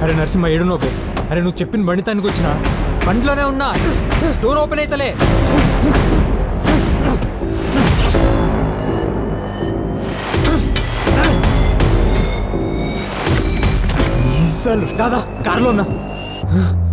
అరే నరసింహ ఏడు నోపే. అరే నువ్వు చెప్పిన బండితానికి వచ్చినా బండిలోనే ఉన్నా, డోర్ ఓపెన్ అయితలే. దాదా కార్లో ఉన్నా.